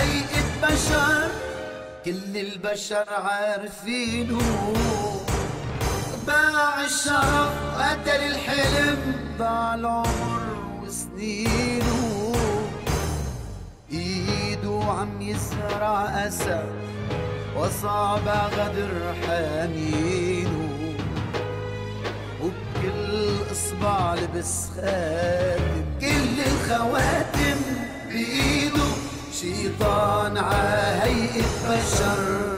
هيئة بشر كل البشر عارفينه، باع الشرف قتل الحلم، ضاع العمر وسنينه، ايده عم يزرع اسى وصابع غدر حنينه، وبكل اصبع لبس خاتم، كل الخواتم بايده، شيطان عهيئة بشر.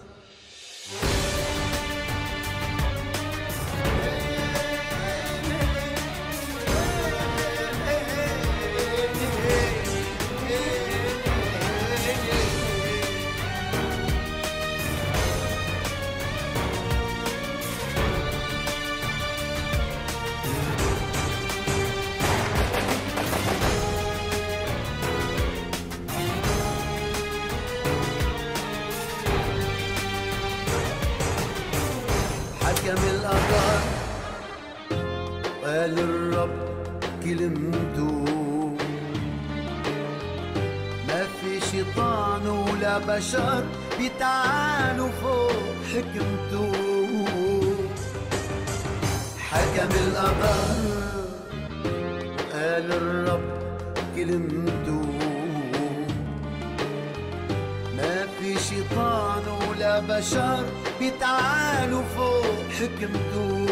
حكم القدر وقال الرب كلمته، ما في شيطان ولا بشر بيتعالوا فوق حكمته. حكم القدر وقال الرب كلمته، ما في شيطان ولا بشر بيتعالوا فوق حكمته.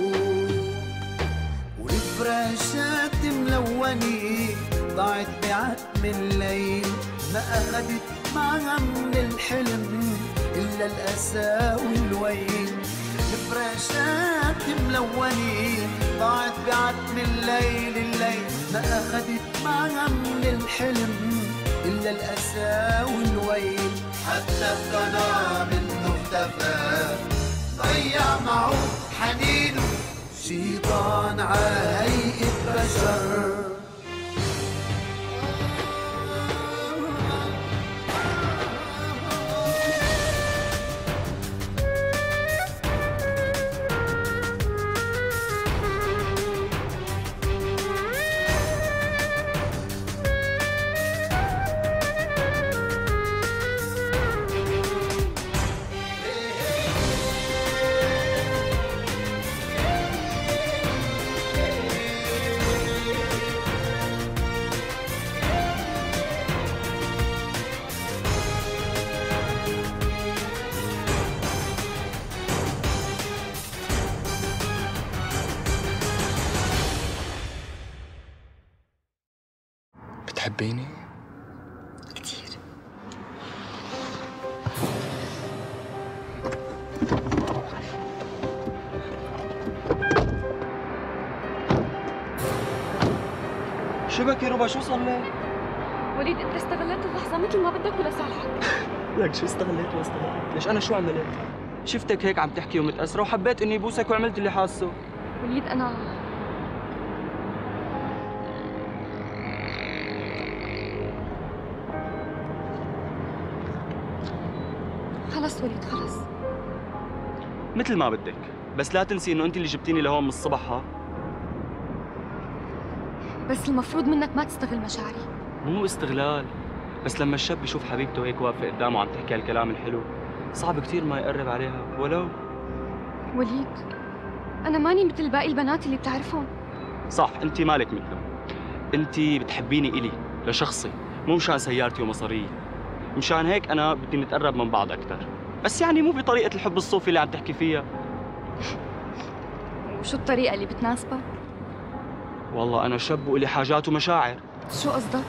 والفراشات ملونة ضاعت بعتم الليل، ما أخدت معها من الحلم إلا الأسى والويل. الفراشات ملونة ضاعت بعتم الليل، ما أخدت معها من الحلم إلا الأسى والويل. حتى ابتنى منه اختفى، ضيع معه حنينه، شيطان عهيئة بشر. بتحبيني؟ كتير. شبكي ربع شو صار لك؟ وليد انت استغلت اللحظة مثل ما بدك ولا صالحك؟ لك شو استغليت واستغليت؟ ليش أنا شو عملت؟ شفتك هيك عم تحكي ومتأثرة وحبيت إني بوسك وعملت اللي حاسه. وليد أنا خلص وليد خلص. مثل ما بدك، بس لا تنسي إنه أنت اللي جبتيني لهون من الصبح ها؟ بس المفروض منك ما تستغل مشاعري. مو استغلال، بس لما الشاب يشوف حبيبته هيك واقفة قدامه عم تحكي هالكلام الحلو، صعب كثير ما يقرب عليها ولو. وليد أنا ماني مثل باقي البنات اللي بتعرفهم. صح، أنت مالك مثلهم. أنت بتحبيني إلي لشخصي، مو مشان سيارتي ومصاريي. مشان هيك أنا بدي نتقرب من بعض أكثر، بس يعني مو بطريقة الحب الصوفي اللي عم تحكي فيها. وشو الطريقة اللي بتناسبك؟ والله أنا شاب وإلي حاجات ومشاعر. شو قصدك؟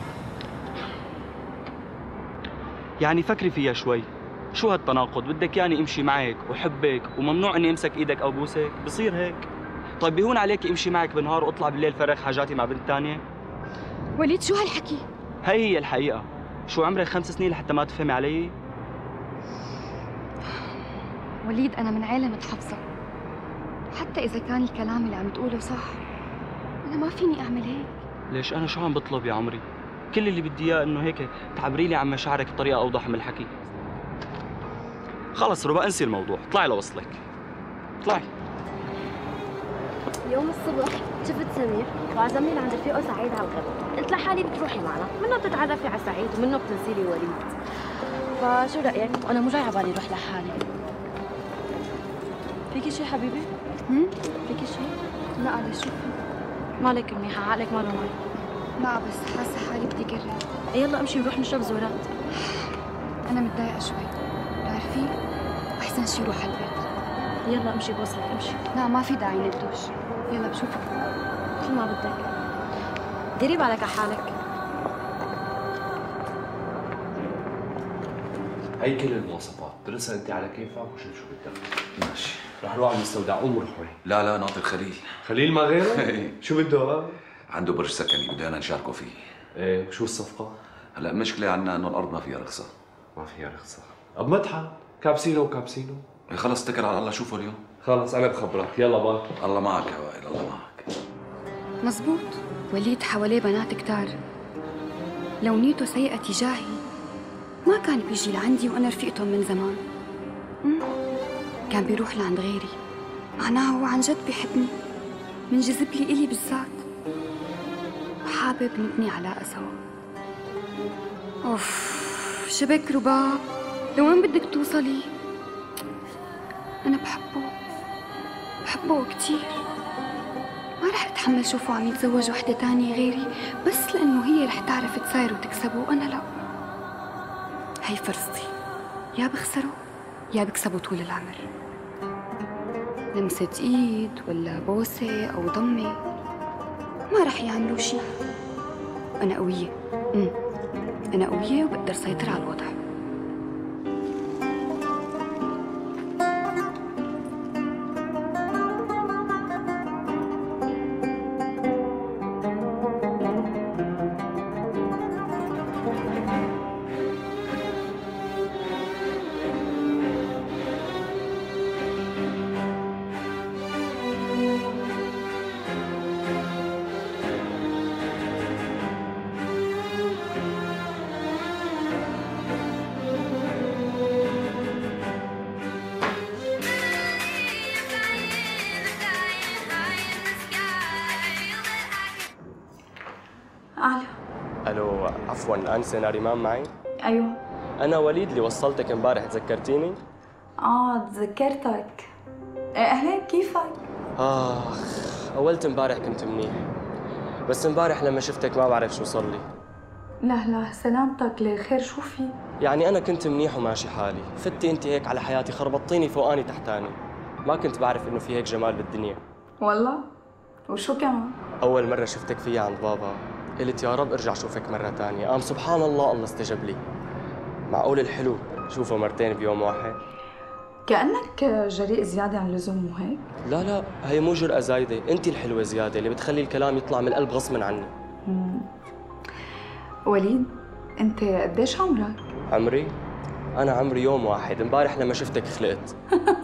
يعني فكري فيها شوي، شو هالتناقض؟ بدك ياني امشي معك وحبك وممنوع اني امسك ايدك او بوسك؟ بصير هيك؟ طيب بيهون عليك امشي معك بالنهار واطلع بالليل فرغ حاجاتي مع بنت ثانية؟ وليد شو هالحكي؟ هي الحقيقة. شو عمرك 5 سنين لحتى ما تفهمي علي؟ وليد أنا من عيلة متحفظة، حتى إذا كان الكلام اللي عم تقوله صح أنا ما فيني أعمل هيك. ليش أنا شو عم بطلب يا عمري؟ كل اللي بدي إياه إنه هيك تعبري لي عن مشاعرك بطريقة أوضح من الحكي. خلص ربا انسي الموضوع، اطلعي لوصلك. اطلعي. يوم الصبح شفت سمير وعزمني لعند رفيقه سعيد على الغدا، قلت لحالي بتروحي معنا، منه بتتعرفي على سعيد ومنه بتنزلي وليد. فشو رأيك؟ وأنا مو جاي على بالي روح لحالي. فيكي شي حبيبي؟ فيكي شي؟ لا على شو؟ مالك منيحة، عقلك ماله معي. لا بس حاسة حالي بدي قرب. يلا امشي نروح نشرب زورات. أنا متضايقة شوي، بتعرفي؟ أحسن شي روح على البيت. يلا امشي بوصلك، امشي. لا ما في داعي ندوش، يلا بشوفك. مثل ما بدك. ديري بالك على حالك. هي كل المواصفات، درسها انت على كيفك وشوف شو بدك. ماشي، رح نروح على المستودع، قوم روح وين؟ لا ناطر خليل. خليل ما غيره؟ شو بده؟ عنده برج سكني بدنا نشاركه فيه. ايه وشو الصفقة؟ هلا المشكلة عنا انه الارض ما فيها رخصة. ما فيها رخصة. اب مدحت، كابسينو وكابسينو. إيه خلص اتكل على الله، شوفه اليوم. خلص انا بخبرك، يلا باي. الله معك يا وائل، الله معك. مزبوط، وليد حواليه بنات كتار. لو نيته سيئة تجاهي ما كان بيجي لعندي وأنا رفيقتهم من زمان. كان بيروح لعند غيري، معناها هو عن جد بيحبني، منجذب لي إلي بالذات وحابب نبني علاقة سوا. أوف شبك رباب، لوين بدك توصلي؟ أنا بحبه كتير، ما رح أتحمل شوفه عم يتزوج وحدة تانية غيري بس لأنه هي رح تعرف تساير وتكسبه وأنا لا. هي فرصتي، يا بخسره يا بكسبه طول العمر. لمسة إيد ولا بوسة أو ضمة ما رح يعملوا شي. أنا قوية، أنا قوية وبقدر سيطر على الوضع. الو عفوا الانسه ناريمان معي؟ ايوه. انا وليد اللي وصلتك امبارح، تذكرتيني؟ تذكرتك. اهلين كيفك؟ اولت امبارح كنت منيح، بس امبارح لما شفتك ما بعرف شو صار لي. لا سلامتك، ليه خير شو في؟ يعني انا كنت منيح وماشي حالي، فتي انت هيك على حياتي خربطتيني فوقاني تحتاني. ما كنت بعرف انه في هيك جمال بالدنيا. والله؟ وشو كمان؟ اول مرة شفتك فيها عند بابا قلت يا رب ارجع شوفك مرة تانية، قام سبحان الله استجاب لي. معقول الحلو شوفه مرتين بيوم واحد؟ كأنك جريء زيادة عن اللزوم وهيك؟ لا هي مو جرأة زايدة، انت الحلوة زيادة اللي بتخلي الكلام يطلع من القلب غصبا عني. وليد، انت قديش عمرك؟ عمري؟ أنا عمري يوم واحد، امبارح لما شفتك خلقت.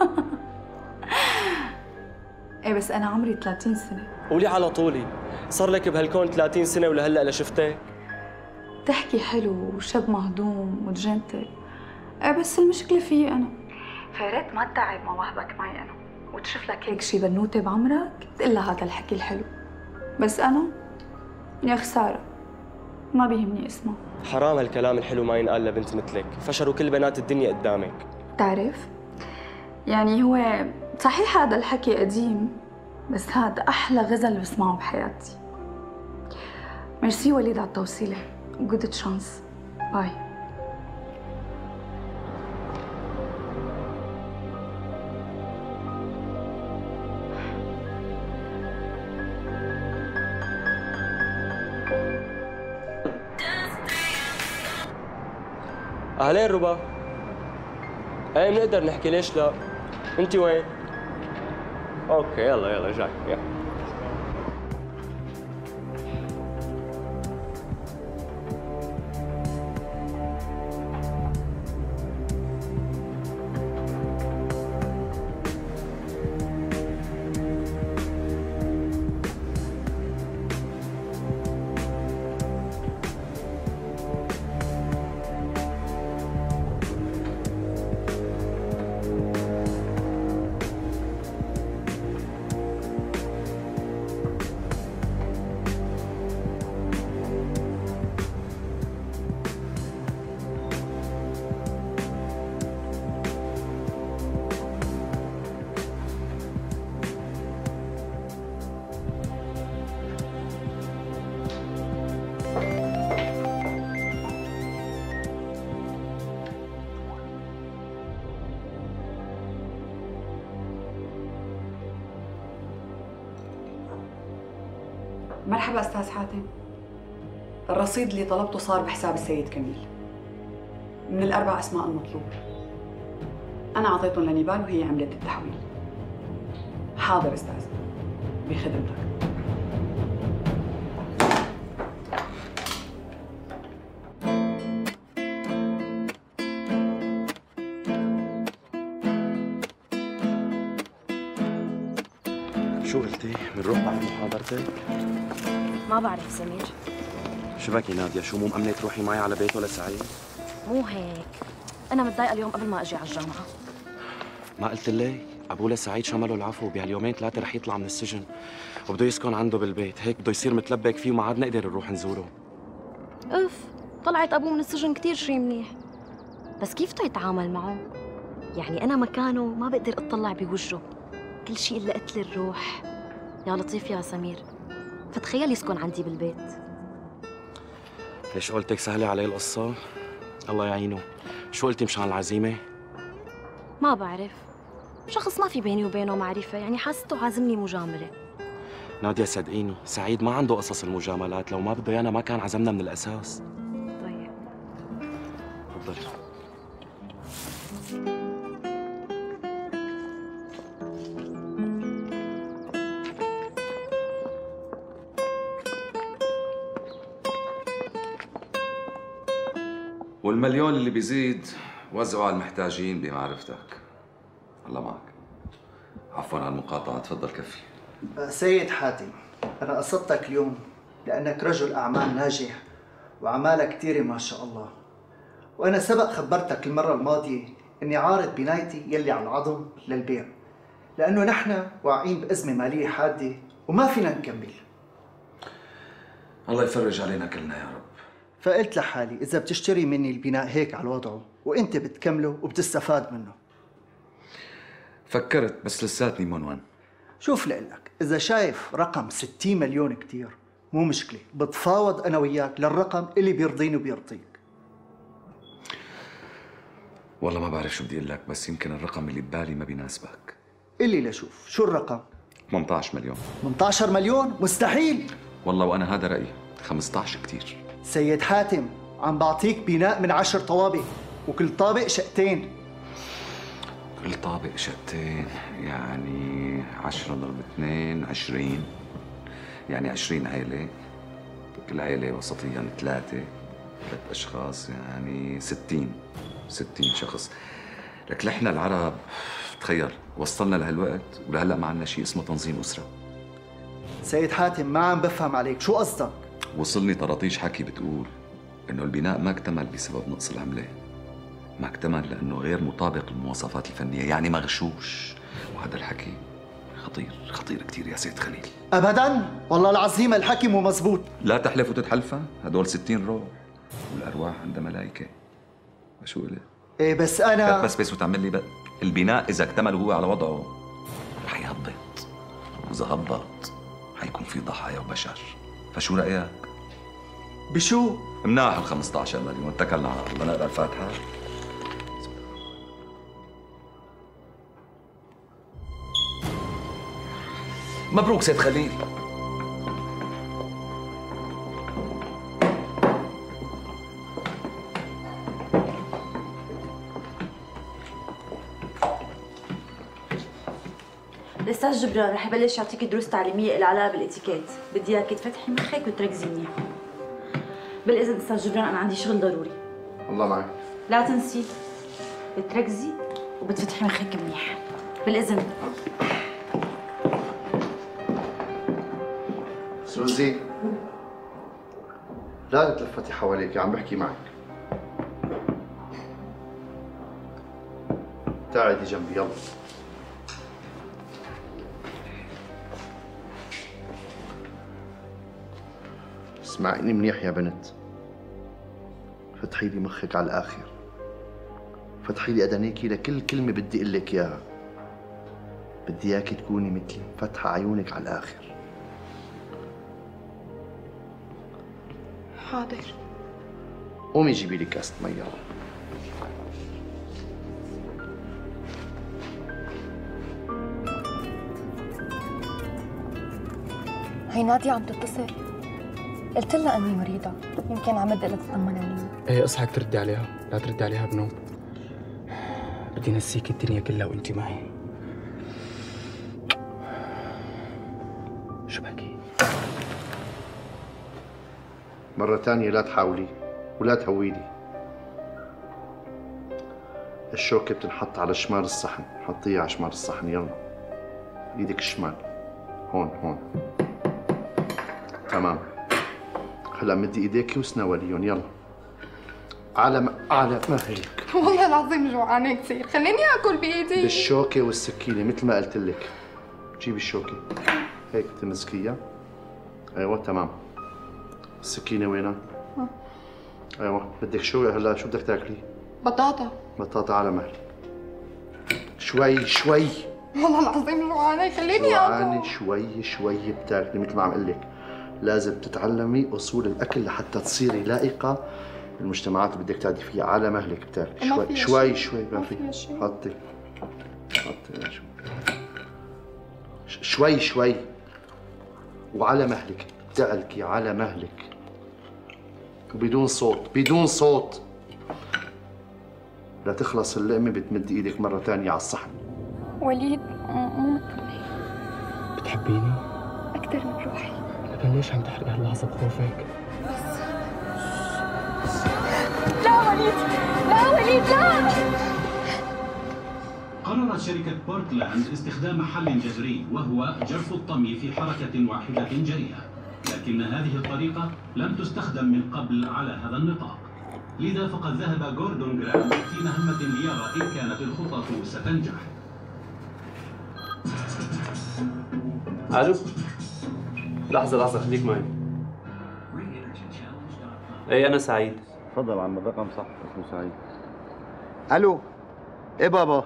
ايه بس أنا عمري 30 سنة. قولي على طولي، صار لك بهالكون 30 سنة ولهلا لشفتك؟ تحكي حلو وشب مهضوم وجنتل، ايه بس المشكلة فيي أنا. فياريت ما تتعب مواهبك معي أنا، وتشوف لك هيك شي بنوتة بعمرك تقلها هذا الحكي الحلو. بس أنا يا خسارة ما بيهمني اسمه. حرام هالكلام الحلو ما ينقال لبنت مثلك، فشروا كل بنات الدنيا قدامك. بتعرف؟ يعني هو صحيح هذا الحكي قديم، بس هذا أحلى غزل بسمعه بحياتي. ميرسي وليد على التوصيلة، جود تشانس، باي. أهلين ربا. ايه بنقدر نحكي، ليش لا؟ انت وين؟ اوكي يلا جاي يلا. مرحبا أستاذ حاتم. الرصيد اللي طلبته صار بحساب السيد كميل من الأربع أسماء المطلوب. أنا أعطيتهم لنيبال وهي عملت التحويل. حاضر أستاذ، بخدمتك. شو قلتي؟ بنروح بعد محاضرتك؟ ما بعرف سمير. شو بك يا نادية؟ شو مو مأمنة تروحي معي على بيته لسعيد؟ مو هيك، أنا متضايقة اليوم قبل ما أجي على الجامعة. ما قلت لك؟ أبوه لسعيد شمله العفو، بهاليومين ثلاثة رح يطلع من السجن وبده يسكن عنده بالبيت، هيك بده يصير متلبك فيه وما عاد نقدر نروح نزوره. أوف، طلعت أبوه من السجن كتير شي منيح. بس كيف بده يتعامل معه؟ يعني أنا مكانه ما بقدر أطلع بوجهه، كل شيء إلا قتل الروح. يا لطيف يا سمير، فتخيل يسكن عندي بالبيت. ليش قلتك سهلة عليه القصة؟ الله يعينه. شو قلتي مشان العزيمة؟ ما بعرف، شخص ما في بيني وبينه معرفة، يعني حاسته عازمني مجاملة. نادية صدقيني، سعيد ما عنده قصص المجاملات، لو ما بده ايانا ما كان عزمنا من الأساس. طيب تفضلي. والمليون اللي بيزيد وزعوا على المحتاجين بمعرفتك. الله معك. عفوا على المقاطعة، تفضل كفي. سيد حاتم، أنا قصدتك اليوم لأنك رجل أعمال ناجح وأعمالك كثيرة ما شاء الله. وأنا سبق خبرتك المرة الماضية إني عارض بنايتي يلي على العظم للبيع، لأنه نحن واقعين بأزمة مالية حادة وما فينا نكمل. الله يفرج علينا كلنا يا رب. فقلت لحالي إذا بتشتري مني البناء هيك على وضعه وأنت بتكمله وبتستفاد منه. فكرت بس لساتني منون. شوف لقلك، إذا شايف رقم 60 مليون كتير مو مشكلة، بتفاوض أنا وياك للرقم اللي بيرضيني وبيرضيك. والله ما بعرف شو بدي أقول لك، بس يمكن الرقم اللي ببالي ما بيناسبك. قلي لشوف، شو الرقم؟ 18 مليون. 18 مليون؟ مستحيل. والله وأنا هذا رأيي، 15 كتير. سيد حاتم، عم بعطيك بناء من 10 طوابق وكل طابق شقتين. كل طابق شقتين، يعني 10 ضرب 2 20، يعني 20 عيلة، كل عيلة وسطيا 3 أشخاص، يعني 60 شخص. لك نحن العرب تخيل وصلنا لهالوقت ولهلا ما عندنا شيء اسمه تنظيم أسرة. سيد حاتم، ما عم بفهم عليك، شو قصدك؟ وصلني طراطيش حكي بتقول إنه البناء ما اكتمل بسبب نقص العملة، ما اكتمل لأنه غير مطابق للمواصفات الفنية، يعني مغشوش. وهذا الحكي خطير كتير يا سيد خليل. أبداً، والله العظيم الحكي مو مزبوط. لا تحلف وتتحلفا، هدول 60 روح والأرواح عندها ملائكة. شو قلت؟ إيه بس أنا بس وتعمل لي بقى. البناء إذا اكتمل وهو على وضعه حيهبط، وإذا هبط حيكون في ضحايا وبشر. فشو رأيك؟ بشو؟ مناح ال 15 مليون، اتكلنا على الله. نقرا الفاتحة. مبروك سيد خليل. الأستاذ جبران رح يبلش يعطيك دروس تعليمية إلها علاقة بالإتيكيت، بدي إياكي تفتحي مخك وتركزي منيح. بالإذن أستاذ جبران، أنا عندي شغل ضروري. الله معك. لا تنسي بتركزي وبتفتحي مخك منيح. بالإذن. سوزي، لا تتلفتي حواليك، عم بحكي معك. تعالي جنبي يلا. اسمعيني منيح يا بنت، فتحي لي مخك على الآخر، فتحي لي أذنيكي لكل كلمة بدي أقول لك إياها. بدي إياكي تكوني مثلي، فتحة عيونك على الآخر. حاضر. قومي جيبي لي كاسة مية. هي نادية عم تتصل. قلت لها اني مريضة، يمكن عم بدها تطمن علي. ايه اصحك تردي عليها، لا تردي عليها بنوم. بدي نسيك الدنيا كلها وانت معي. شو بكي؟ مرة تانية لا تحاولي ولا تهويلي. الشوكة بتنحط على شمال الصحن، حطيها على شمال الصحن. يلا ايدك الشمال، هون. تمام. هلا مدي ايديكي وسناوليهم. يلا على مهلك. والله العظيم جوعانة كثير، خليني اكل بايدي. بالشوكة والسكينة مثل ما قلت لك. جيبي الشوكة هيك تمسكيها. ايوه تمام. السكينة وينها؟ ايوه بدك شو هلا؟ شو بدك تاكلي؟ بطاطا على مهلك. شوي. والله العظيم جوعانة، خليني اكل. شوي بتاكلي مثل ما عم اقول لك. لازم تتعلمي اصول الاكل لحتى تصيري لائقة بالمجتمعات اللي بدك تادي فيها. على مهلك بتاكلي. شوي ما في. حطي شوي وعلى مهلك. تعلكي على مهلك بدون صوت. لا تخلص اللقمة بتمدي ايدك مرة تانية على الصحن. وليد مو مطمئن. بتحبيني؟ أكثر من روحي. لكن ليش عم تحرق هاللحظة بخوفك؟ لا وليد لا. قررت شركة بورتلاند استخدام حل جذري وهو جرف الطمي في حركة واحدة جريئة، لكن هذه الطريقة لم تستخدم من قبل على هذا النطاق. لذا فقد ذهب جوردون جرام في مهمة ليرى إن كانت الخطط ستنجح. الو، لحظة خليك معي. ايه أنا سعيد. تفضل عم، الرقم صح، اسمه سعيد. الو، ايه بابا؟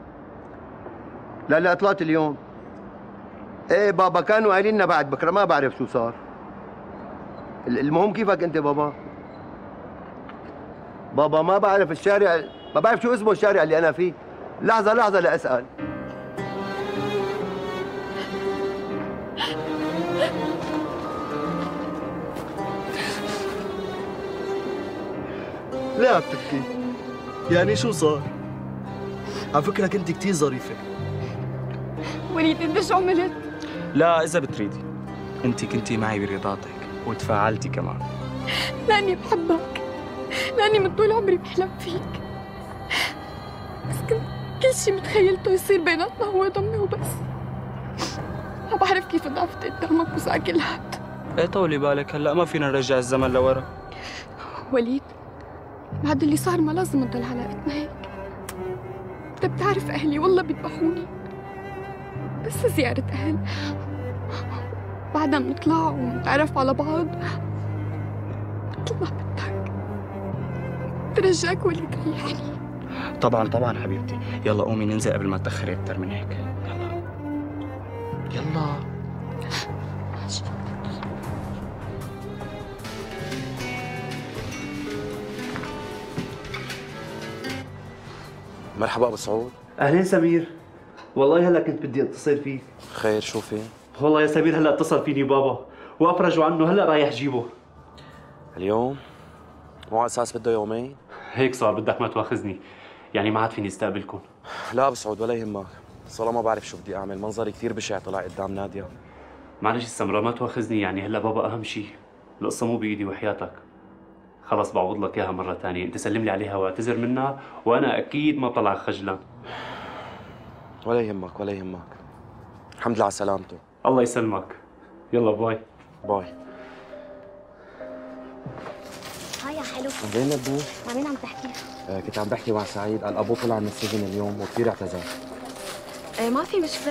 لا طلعت اليوم. ايه بابا كانوا قايلين لنا بعد بكره، ما بعرف شو صار. المهم كيفك انت بابا؟ بابا ما بعرف الشارع، ما بعرف شو اسمه الشارع اللي انا فيه. لحظة لأسأل. ليه عم تبكي؟ يعني شو صار؟ على فكرة كنت كتير ظريفة. وليد انت شو عملت؟ لا إذا بتريدي، أنت كنتي معي برضاطك وتفاعلتي كمان. لأني بحبك، لأني من طول عمري بحلم فيك، بس كنت كل شي متخيلته يصير بيناتنا هو ضمي وبس. ما بعرف كيف ضعفت قدامك وساكلت. ايه طولي بالك، هلا ما فينا نرجع الزمن لورا. وليد بعد اللي صار ما لازم نضل علاقتنا هيك. انت بتعرف اهلي والله بيذبحوني، بس زيارة اهل بعدها بنطلع ونتعرف على بعض. مثل ما بدك، برجاك وليد ريحني. طبعا حبيبتي، يلا قومي ننزل قبل ما تأخري أكتر من هيك. يلا مرحبا ابو سعود. اهلين سمير، والله هلا كنت بدي اتصل فيك. خير شو في؟ والله يا سمير هلا اتصل فيني بابا وافرجوا عنه، هلا رايح جيبه. اليوم؟ مو على اساس بده يومين؟ هيك صار، بدك ما تواخذني، يعني ما عاد فيني استقبلكم. لا ابو سعود ولا يهمك، صراحة ما بعرف شو بدي اعمل، منظري كثير بشع طلع قدام نادية. معلش السمرة ما تواخذني، يعني هلا بابا اهم شيء، القصة مو بايدي وحياتك. خلص بعوض لك اياها مرة ثانية، انت سلم لي عليها واعتذر منها وانا اكيد ما بطلع خجلان. ولا يهمك. الحمد لله على سلامته. الله يسلمك. يلا باي. هاي يا حلو. وين لبنان؟ مع مين عم تحكي؟ كنت عم بحكي مع سعيد، قال ابوه طلع من السجن اليوم وكثير اعتذر. ما في مشكلة.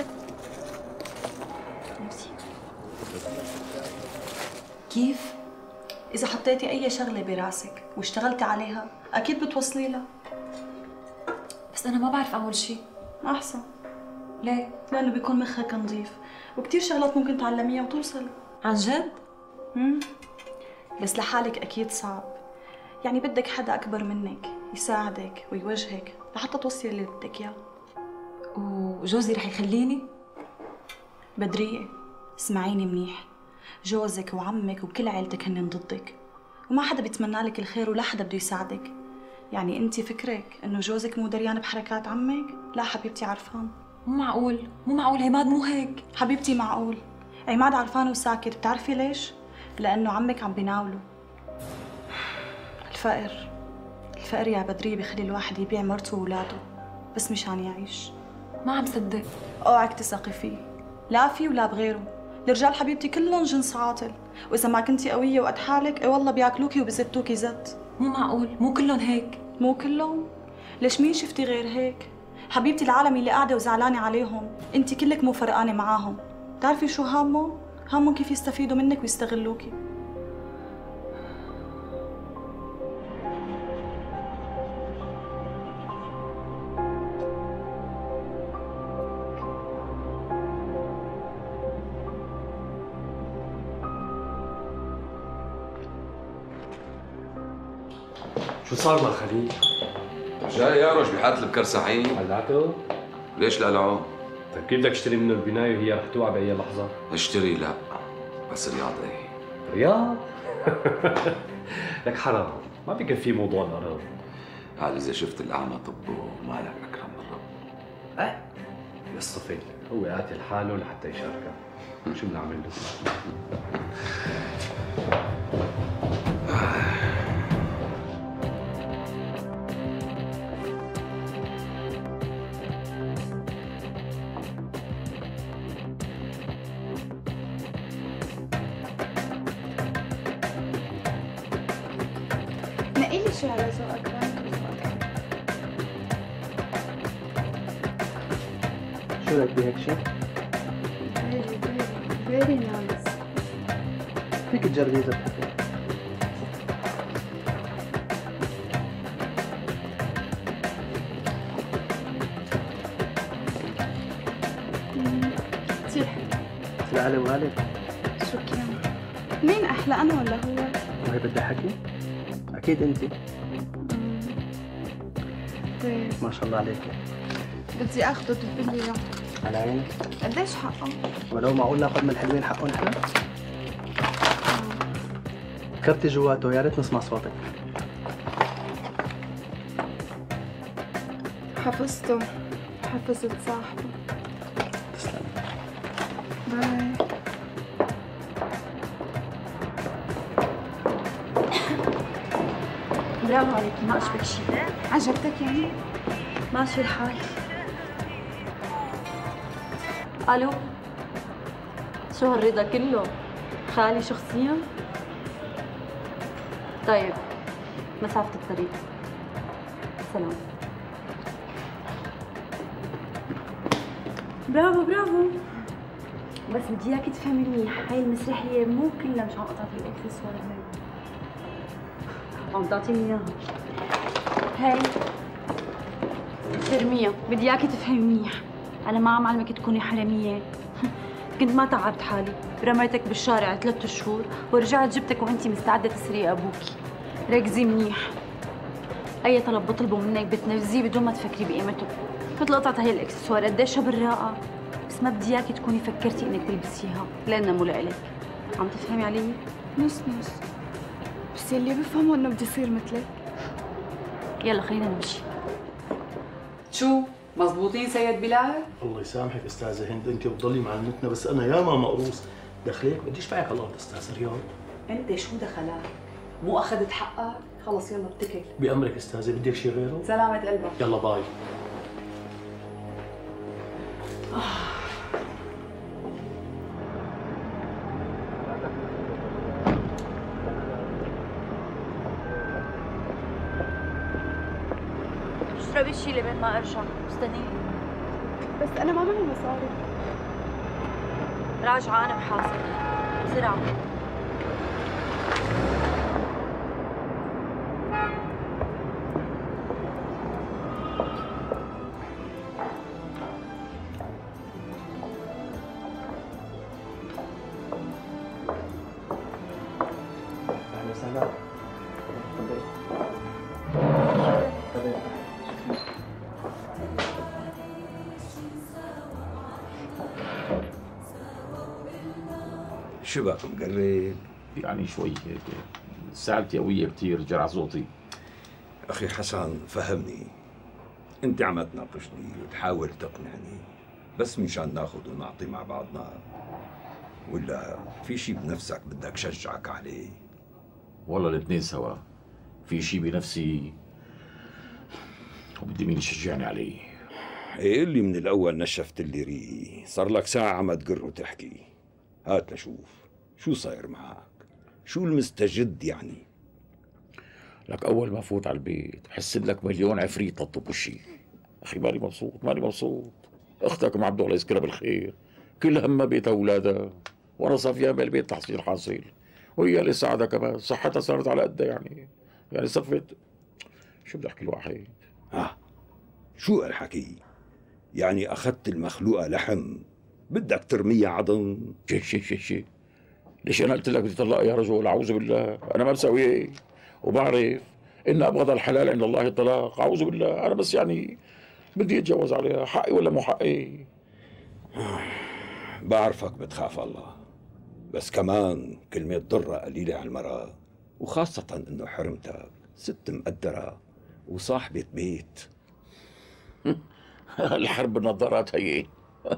كيف؟ إذا حطيتي أي شغلة براسك واشتغلتي عليها أكيد بتوصلي لها. بس أنا ما بعرف أعمل شيء. أحسن. ليه؟ لأنه بيكون مخك نظيف وكتير شغلات ممكن تعلميها وتوصلي. عن جد؟ بس لحالك أكيد صعب، يعني بدك حدا أكبر منك يساعدك ويوجهك لحتى توصلي اللي بدك إياه. وجوزي رح يخليني؟ بدرية اسمعيني منيح، جوزك وعمك وكل عيلتك هن ضدك، وما حدا بيتمنى لك الخير ولا حدا بده يساعدك. يعني انت فكرك انه جوزك مو دريان بحركات عمك؟ لا حبيبتي عرفان. مو معقول، مو معقول عماد، مو هيك. حبيبتي معقول. عماد عرفان وساكت، بتعرفي ليش؟ لانه عمك عم بيناوله. الفقر يا بدرية بخلي الواحد يبيع مرته واولاده بس مشان يعيش. ما عم صدق. اوعك تثقي فيه، لا فيه ولا بغيره. الرجال حبيبتي كلهم جنس عاطل، واذا ما كنتي قويه وقد حالك اي والله بياكلوكي وبزتوكي زت. مو معقول، مو كلهم هيك. مو كلهم؟ ليش مين شفتي غير هيك؟ حبيبتي العالم اللي قاعده وزعلانه عليهم انت كلك مو فرقانه معاهم. بتعرفي شو هامهم كيف يستفيدوا منك ويستغلوكي. شو صار مع خليل؟ جاي يارج بحالة البكرسعين. قلعته؟ ليش قلعه؟ طيب كيف بدك تشتري منه البناية وهي رح توقع بأي لحظة؟ اشتري لا، بس رياض ايه. رياض؟ لك حرام، ما بكفي موضوع الأرض. قال إذا شفت الأعمى طبه مالك أكرم من رب. يا الصفيل، هو قاتل حاله لحتى يشاركك. شو بدنا نعمل له؟ نقي لي شو على ذوقك شو رايك بهيك شيء؟ فيري نايس. فيك تجربي اذا بتحبي. كثير حلو. العلي وغالي. شكرا. مين احلى انا ولا هو؟ وهي بدها حكي؟ اكيد انت. طيب ما شاء الله عليك. بدي اخذه تقول لي اياه. على عيني. قديش حقه؟ ولو معقول ناخذ من الحلوين حقهم احنا؟ كرتي جواته، يا ريت نسمع صوتك. حفظته، حفظت صاحبه. تسلم. باي. برافو عليكي، ما اشبك شيء. عجبتك يعني؟ ماشي الحال. الو، شو هالرضا كله؟ خالي شخصيا؟ طيب مسافة الطريق. سلام. برافو برافو. بس بدي اياكي تفهمي منيح، هاي المسرحية مو كلها مش عم اقطع في الاكسسوار هاي. عم تعطيني اياها. هاي ترميها، بدي اياكي تفهمي منيح، انا ما عم علمك تكوني حرامية. كنت ما تعبت حالي، رميتك بالشارع 3 شهور ورجعت جبتك وانتي مستعدة تسرقي ابوكي. ركزي منيح، اي طلب بطلبه منك بتنفذيه بدون ما تفكري بقيمته. مثل قطعة هي الاكسسوار قديشها بالراقة، بس ما بدي اياكي تكوني فكرتي انك تلبسيها لانها مو لإلك. عم تفهمي علي؟ نص نص، بس يلي بفهمه انه بدي يصير مثلك. يلا خلينا نمشي. شو مزبوطين سيد بلال؟ الله يسامحك استاذه هند، انت بتضلي معلمتنا بس انا ياما مقروص. دخليك بديش فايق على الارض استاذ رياض. انت شو دخلك؟ مو اخذت حقك؟ خلص يلا اتكل. بامرك استاذه، بدك شيء غيره؟ سلامة قلبك. يلا باي. اشربي شي لبين ما ارجع، استنيني. بس انا ما معي مصاري. راجعة انا بحاسب، بسرعة. اهلا وسهلا. شبك مقرب؟ يعني شوي هيك، ساعتي قوية كثير جرع صوتي. أخي حسن فهمني، أنت عم تناقشني وتحاول تقنعني بس مشان ناخذ ونعطي مع بعضنا، ولا في شيء بنفسك بدك شجعك عليه؟ والله الاثنين سوا، في شيء بنفسي وبدي مين يشجعني عليه. ايه اللي من الأول نشفت اللي ريقي، صار لك ساعة عم تقر وتحكي. هات لشوف شو صاير معك، شو المستجد يعني؟ لك أول ما فوت على البيت بحس لك مليون عفريت تطب وشي. أخي ماني مبسوط، ماني مبسوط. أختك معبدو الله يذكرها بالخير، كل همها بيتها وأولادها، وأنا صافيان بالبيت تحصيل حاصل، وهي اللي ساعدها كمان، صحتها صارت على قدها يعني صفت. شو بدي أحكي الواحد؟ شو الحكي؟ يعني أخذت المخلوقة لحم بدك ترميها عظم؟ شي ليش أنا قلت لك بدي طلقها يا رجل؟ أعوذ بالله، أنا ما بسوي هيك، وبعرف إن أبغض الحلال عند الله الطلاق، أعوذ بالله. أنا بس يعني بدي أتجوز عليها، حقي ولا مو حقي؟ بعرفك بتخاف الله، بس كمان كلمة ضرة قليلة على المرأة، وخاصة إنه حرمتك ست مقدرة وصاحبة بيت. الحرب بالنظارات هي.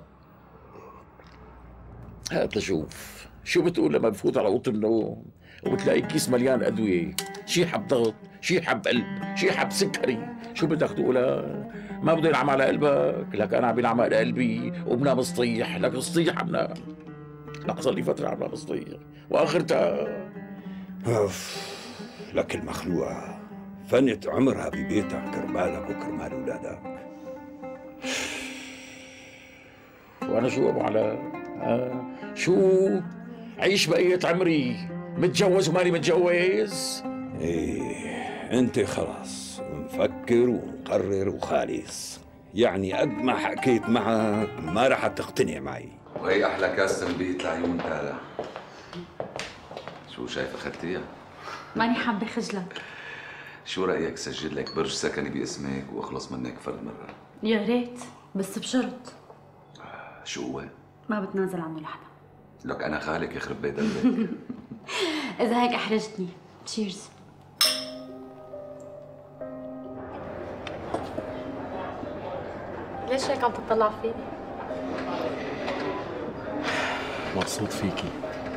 هات لشوف شو بتقول لما بفوت على اوضه النوم وبتلاقي كيس مليان ادويه، شي حب ضغط، شي حب قلب، شي حب سكري، شو بدك تقولها؟ ما بده ينعم على قلبك؟ لك انا عم ينعم على قلبي وبنام سطيح، لك سطيح عم نام، لك صار لي فتره عم نام سطيح واخرتها لك المخلوقة فنت عمرها ببيتك كرمالك وكرمال اولادك. وانا شو ابو علاء؟ شو عيش بقية عمري متجوز وماني متجوز؟ ايه انت خلاص مفكر ومقرر وخالص، يعني قد ما حكيت معك ما رح تقتنع معي. وهي احلى كاس تنبيت لعيون تالا. شو شايف اخذتيها؟ ماني حابة خجلك. شو رايك سجل لك برج سكني باسمك واخلص منك فرد مره؟ يا ريت، بس بشرط. شو هو؟ ما بتنازل عنه لحدا. لك انا خالك يخرب بيت قلبك. اذا هيك احرجتني. تشيرز. ليش هيك عم تطلع فيني؟ مبسوط فيكي.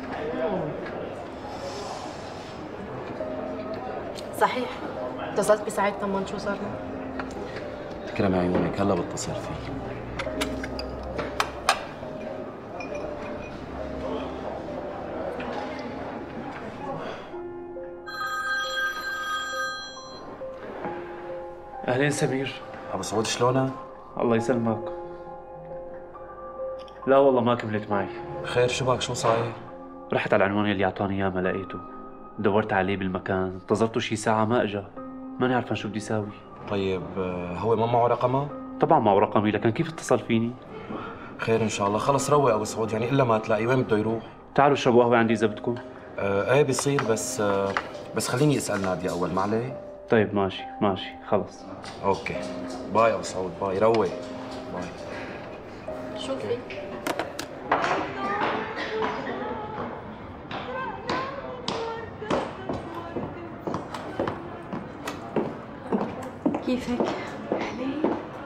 صحيح اتصلت بسعيد طمن شو صار له؟ تكرمي عيونك، هلا بتصل فيك. اهلين سمير. ابو سعود شلونك؟ الله يسلمك. لا والله ما كملت معي. خير شو بك؟ شو صاير؟ رحت على العنوان اللي اعطاني اياه ما لقيته، دورت عليه بالمكان، انتظرته شي ساعة ما اجا، ماني عارفان شو بدي ساوي. طيب هو ما معه رقمه؟ طبعا معه رقمي، لكن كيف اتصل فيني؟ خير ان شاء الله. خلص روق ابو سعود، يعني الا ما تلاقي وين بده يروح. تعالوا اشربوا قهوة عندي اذا بدكم. ايه بيصير، بس خليني اسال نادية اول، ما عليه؟ طيب ماشي خلص. اوكي باي ابو سعود، باي، روق باي. شو في؟ كيفك؟ أهلين.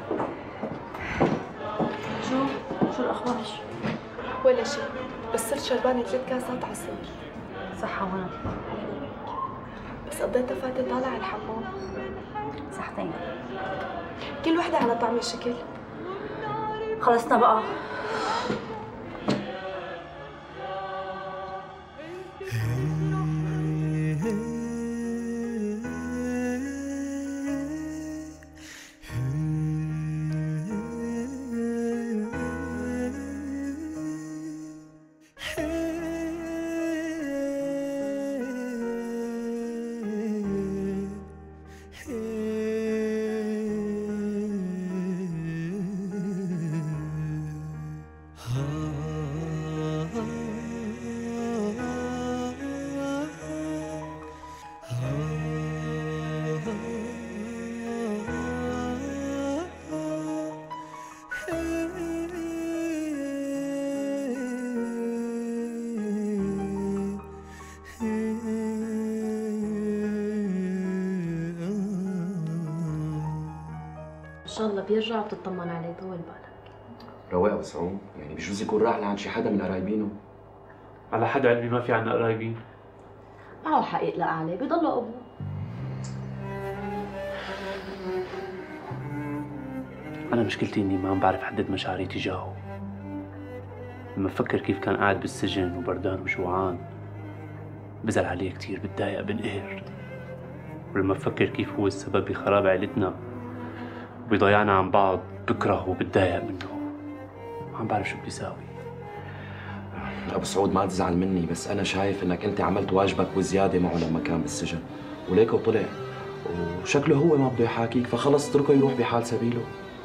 شو الأخبار؟ ولا شيء، بس صرت شربانة 3 كاسات عصير. صحة وين؟ بس قضيتها فاتة طالعة على الحمام. صحتين. كل وحدة على طعم الشكل. خلصنا بقى. شاء الله بيرجع وبتطمن عليه، طول بالك. رواق ابو سعود، يعني بجوز يكون راح لعند شي حدا من قرايبينه. على حد علمي ما في عنا قرايبين. معه حق يقلق عليه، بضل ابوه. أنا مشكلتي إني ما عم بعرف أحدد مشاعري تجاهه. لما بفكر كيف كان قاعد بالسجن وبردان وجوعان بزعل عليه كتير، بتضايق، بنقهر. ولما بفكر كيف هو السبب بخراب عيلتنا وبضيعنا عن بعض بكره وبتضايق منه. ما عم بعرف شو بدي ساوي. ابو سعود ما تزعل مني، بس انا شايف انك انت عملت واجبك وزياده معه لما كان بالسجن، وليكو طلع وشكله هو ما بده يحاكيك، فخلص اتركه يروح بحال سبيله.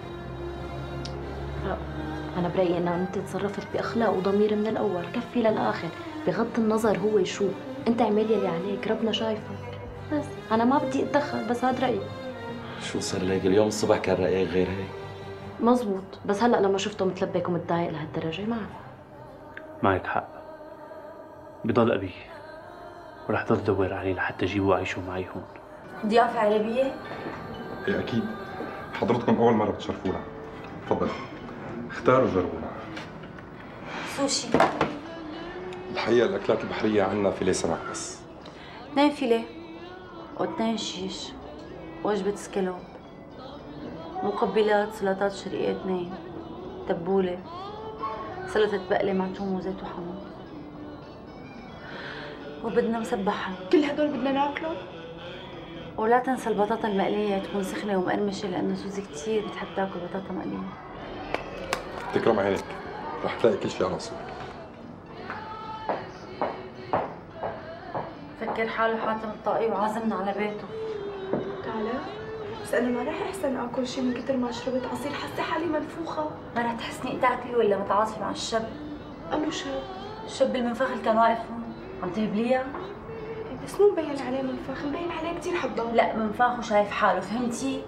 أنا برأيي إنه أنت تصرفت بأخلاق وضمير من الأول، كفي للآخر، بغض النظر هو شو، أنت اعمل يلي عليك، ربنا شايفك، بس أنا ما بدي أتدخل، بس هاد رأيي. شو صار لك اليوم الصبح كان رأيك غير هيك؟ مزبوط، بس هلأ لما شفته متلبك ومتضايق لهالدرجة ما عرف. معك حق، بضل أبي ورح ضل دور عليه لحتى أجيبه وأعيشه معي هون. ضيافة عربية؟ ايه أكيد، حضرتكم أول مرة بتشرفونا. تفضل اختاروا جربونا. سوشي. الحقيقة الأكلات البحرية عندنا فيليه سمك بس. 2 فيليه و2 شيش، وجبة سكالوب، مقبلات سلطات شرقية 2، تبولة، سلطة بقلة مع توم وزيت وحمص، وبدنا مسبحة. كل هدول بدنا ناكلهم؟ ولا تنسى البطاطا المقلية تكون سخنة ومقرمشة، لأنه سوزي كتير بتحب تاكل بطاطا مقلية. تكرم عينك، رح تلاقي كل شيء على راسه. فكر حاله حاتم الطاقي وعازمنا على بيته. تعالى، بس أنا ما رح أحسن آكل شيء من كتر ما شربت عصير، حاسة حالي منفوخة. ما رح تحسني تاكلي ولا متعاطفة مع الشاب؟ أنو شاب؟ الشاب المنفخ اللي كان واقف هون، عم تهبليها؟ بس مو مبين عليه منفخ، مبين عليه كتير حضان. لا منفاخ وشايف حاله، فهمتي؟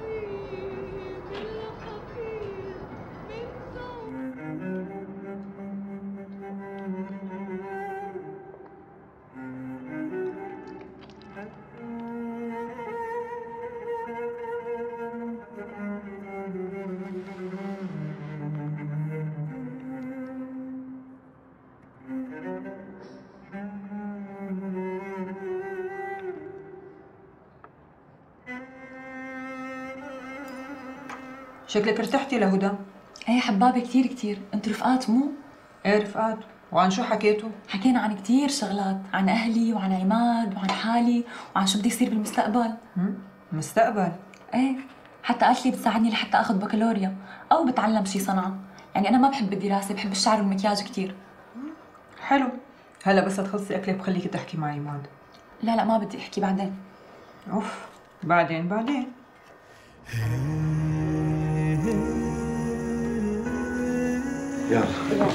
شكلك ارتحتي لهدى. ايه حبابه كثير كثير، انتوا رفقات مو؟ ايه رفقات. وعن شو حكيتوا؟ حكينا عن كثير شغلات، عن اهلي وعن عماد وعن حالي وعن شو بدي يصير بالمستقبل. مستقبل؟ ايه، حتى قالت لي بتساعدني لحتى اخذ بكالوريا او بتعلم شي صنعه، يعني انا ما بحب الدراسه، بحب الشعر والمكياج كثير. حلو، هلا بس تخلصي اكله بخليكي تحكي مع عماد. لا ما بدي احكي، بعدين. اوف، بعدين يلا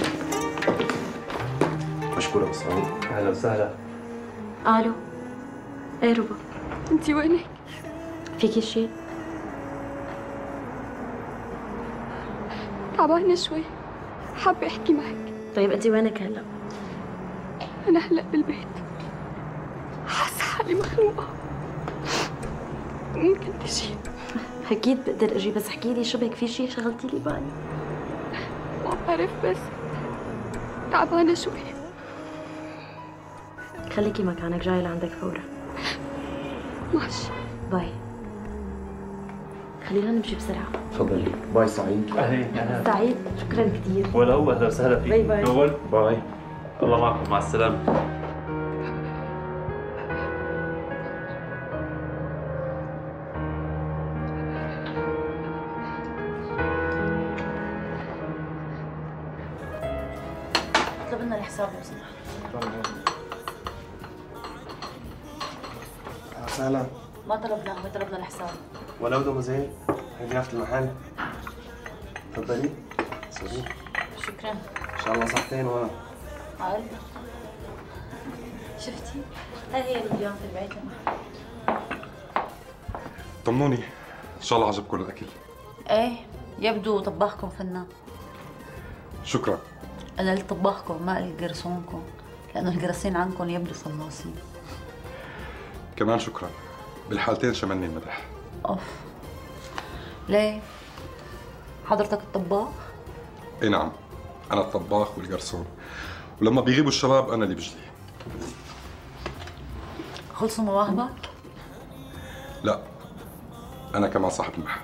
مشكورة أبو سعود. أهلا وسهلا. الو. ايه ربا، انتي وينك؟ فيكي شيء؟ تعبانة شوي، حابة احكي معك. طيب انتي وينك هلا؟ انا هلا بالبيت، حاسة حالي مخنوقة، ممكن تجي؟ اكيد بقدر اجي، بس احكي لي شو بك، في شيء شغلتي لي بالي؟ ما بعرف، بس تعبانة شوي. خليكي مكانك، جاي لعندك فورا. ماشي، باي. خلينا نمشي بسرعة. تفضلي. باي سعيد. أهلين. سعيد، شكرا كثير. ولا هو، أهلا وسهلا فيك. باي باي. نور. باي. الله معكم، مع السلامة. اطلب لنا الحساب لو سمحت. سهلا. ما طلبنا قهوة، طلبنا الحساب. ولو دوموزيل، هيدي نفس المحل. تفضلي. سوري. شكرا. ان شاء الله صحتين وانا. عقلت. شفتي؟ هاي هي اللي اليوم في البيت لما. طمنوني، ان شاء الله عجبكم الاكل. ايه، يبدو طباخكم فنان. شكرا. انا قلت طباخكم ما قلت جرسونكم، لانه الجراسين عنكم يبدو فلاصين. كمان شكرا، بالحالتين شملني المدح. اوف. ليه؟ حضرتك الطباخ؟ اي نعم، انا الطباخ والجرسون، ولما بيغيبوا الشباب انا اللي بجلي. خلصوا مواهبك؟ لا، انا كمان صاحب المحل.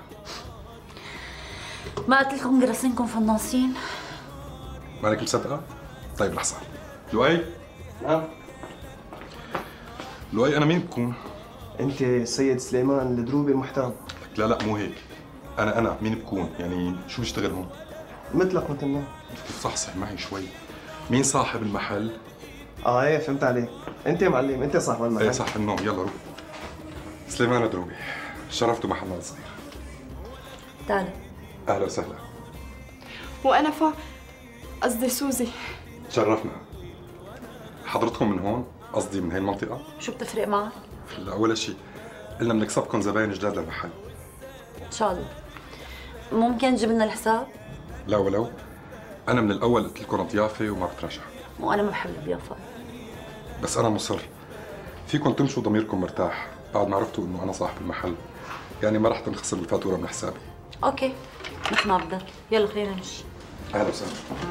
ما قلت لكم جراسينكم فناصين؟ مالك مصدقه؟ طيب لحظه. لؤي؟ نعم. لؤي، انا مين بكون؟ انت السيد سليمان الدروبي المحترم. لا لا، مو هيك. انا مين بكون؟ يعني شو بشتغل هون؟ مثلك مثلنا. صحصح معي شوي. مين صاحب المحل؟ ايه فهمت عليك. انت معلم، انت صاحب المحل. ايه صح النوم. يلا روح. سليمان دروبي، شرفته محلات صغير. تعال. اهلا وسهلا. وأنا قصدي سوزي. تشرفنا. حضرتكم من هون؟ قصدي من هي المنطقة؟ شو بتفرق معك؟ لا ولا شيء، قلنا بنكسبكم زباين جداد للمحل. ان شاء الله. ممكن تجيب لنا الحساب؟ لا ولو، أنا من الأول قلت لكم ضيافة وما بتراجع. وأنا ما بحب الضيافة. بس أنا مصر، فيكم تمشوا ضميركم مرتاح بعد ما عرفتوا إنه أنا صاحب المحل، يعني ما رح تنخصم الفاتورة من حسابي. أوكي، نحن عبدك، يلا خلينا نمشي. أهلا وسهلا.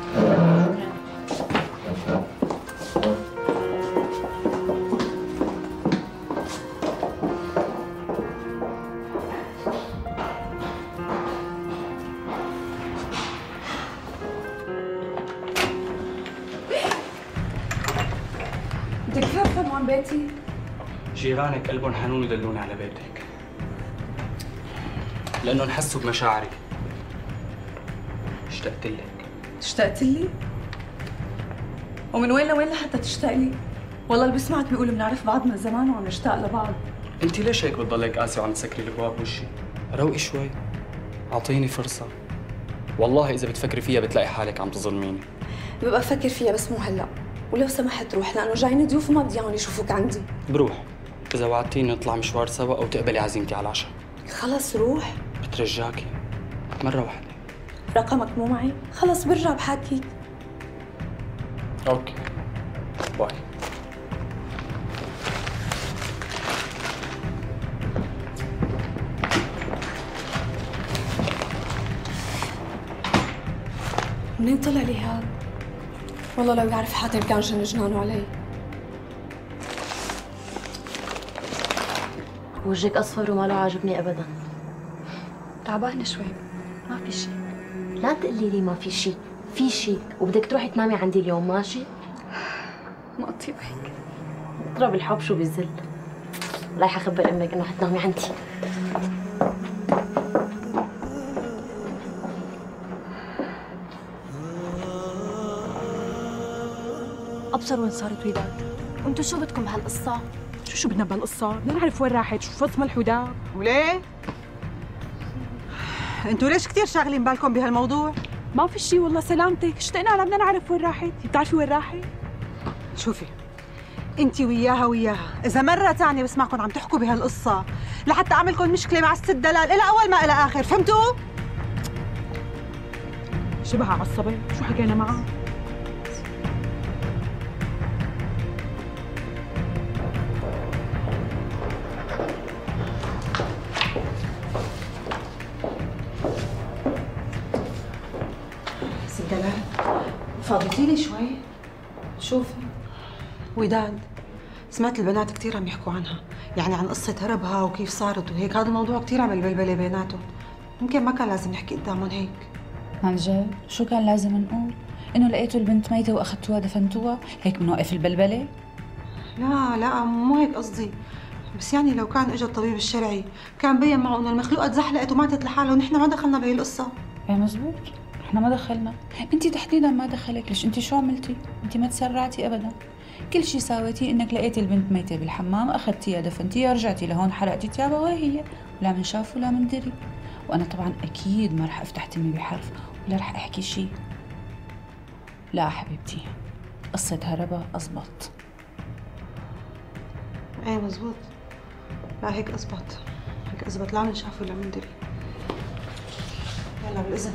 بدك تفهم عن بيتي؟ جيرانك قلبهم حنون يدلوني على بيتك، لأنهم حسوا بمشاعري. اشتقت لك. اشتقت لي؟ ومن وين لوين لحتى تشتاق لي؟ والله اللي بسمعك بيقول بنعرف بعض من زمان وعم نشتاق لبعض. انت ليش هيك بتضلك قاسي وعم تسكري الابواب بوشي؟ روقي شوي، اعطيني فرصة. والله إذا بتفكري فيها بتلاقي حالك عم تظلميني. ببقى أفكر فيها بس مو هلا، ولو سمحت روح لأنه جايين ضيوف وما بدي إياهم يشوفوك عندي. بروح إذا وعدتيني نطلع مشوار سوا أو تقبلي عزيمتي على العشاء. خلص روح. بترجاكي مرة واحدة. رقمك مو معي؟ خلص برجع بحاكيك. اوكي باي. منين طلع لي هاد؟ والله لو يعرف حاتم كان جن جنانه علي. وجهك اصفر وما له عاجبني ابدا. تعبانه شوي، ما في شيء. لا تقولي لي ما في شيء، في شيء، وبدك تروحي تنامي عندي اليوم ماشي؟ ما اطيب هيك. اضرب الحب شو بيزل. رايحه اخبر امك انه حتنامي عندي. ابصر وين صارت وداد؟ وانتو شو بدكم بهالقصه؟ شو بدنا بهالقصه؟ بدنا نعرف وين راحت، شو فص ملح وداد؟ وليه؟ انتوا ليش كثير شاغلين بالكم بهالموضوع؟ ما في شيء والله سلامتك، اشتقنا بدنا نعرف وين راحت، بتعرفي وين راحت؟ شوفي انت وياها، اذا مره ثانيه بسمعكم عم تحكوا بهالقصه لحتى اعملكم مشكله مع الست دلال الى اول ما الى اخر، فهمتوا؟ شبه عصبت، شو حكينا معها؟ ست دلال فاضيتي لي شوي؟ شوفي وداد، سمعت البنات كثير عم يحكوا عنها، يعني عن قصة هربها وكيف صارت وهيك، هذا الموضوع كثير عمل بلبلة بيناتهم، يمكن ما كان لازم نحكي قدامهم هيك. عن جد؟ شو كان لازم نقول؟ إنه لقيتوا البنت ميتة وأخذتوها دفنتوها، هيك بنوقف البلبلة؟ لا مو هيك قصدي، بس يعني لو كان اجى الطبيب الشرعي كان بين معه انه المخلوقة تزحلقت وماتت لحالها ونحن ما دخلنا بهي القصة. ايه مزبوط، احنا ما دخلنا، بنتي تحديدا ما دخلك، ليش انت شو عملتي؟ انت ما تسرعتي ابدا، كل شيء ساويتيه انك لقيتي البنت ميتة بالحمام، اخذتيها دفنتيها، رجعتي لهون حرقتي ثيابها وهي ولا من شاف ولا من دري، وانا طبعا اكيد ما رح افتح تمي بحرف ولا رح احكي شيء. لا حبيبتي، قصة هربها أزبط. ايه مزبوط، لا هيك أزبط، هيك أزبط، لا من شاف ولا من دري. يلا بالإذن.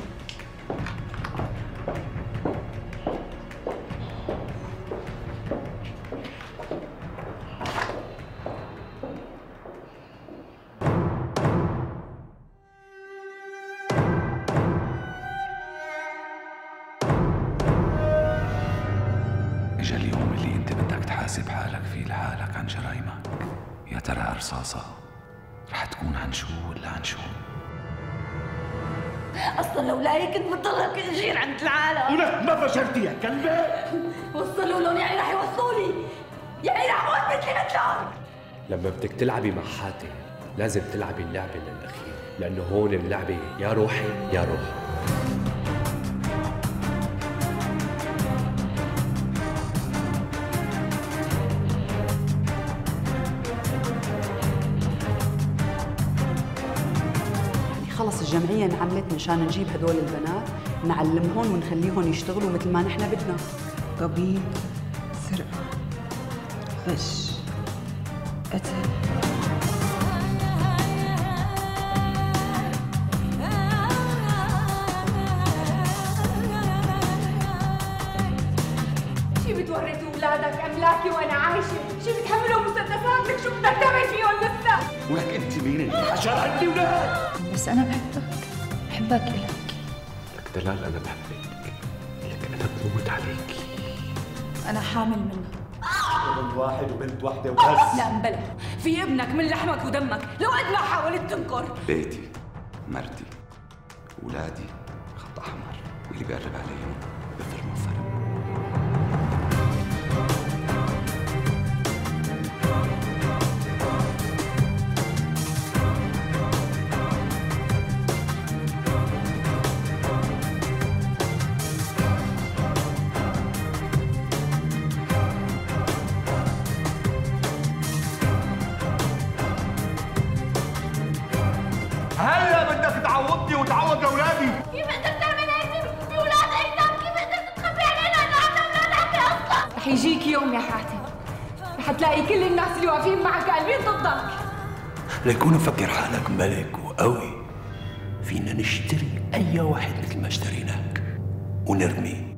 حاسب حالك فيه لحالك عن جرايمك؟ يا ترى رصاصة رح تكون عن شو ولا عن شو؟ اصلا لولا هيك كنت بتضلك اجير عند العالم. ولك ما فشلتي يا كلبه. وصلوا لهم يعني رح يوصلوا لي، يعني رح اموت مثلهم. لما بدك تلعبي مع حاتم لازم تلعبي اللعبه للاخير، لانه هون اللعبه يا روحي يا روحي. خلص الجمعية انعملت مشان نجيب هدول البنات نعلمهم ونخليهم يشتغلوا مثل ما نحن بدنا. طبيب، سرقة، غش، قتل. شي بتورثي اولادك املاكي وانا عايشه؟ شي بتحملوا مسدسات؟ لك شو بدك تعمل فيهم لسه؟ ولك انت مين اللي حشر عندي ولاد؟ بس انا بحبك إلك. لك دلال انا بحبك، لك انا بموت عليك. انا حامل منها. ولد واحد وبنت واحدة وبس. لا مبلا، في ابنك من لحمك ودمك، لو قد ما حاولت تنكر. بيتي، مرتي، أولادي خط أحمر، واللي بيقرب عليهم بفرموا فرم. هلا بدك تعوضني وتعوض اولادي. كيف بدك تعمل هيك؟ في اولاد ايتام، كيف بدك تخبي علينا انه عندنا اولاد هيك اصلا؟ رح يجيك يوم يا حاتم رح تلاقي كل الناس اللي واقفين معك قلبين ضدك. ليكون مفكر حالك ملك وقوي، فينا نشتري اي واحد مثل ما اشتريناك ونرمي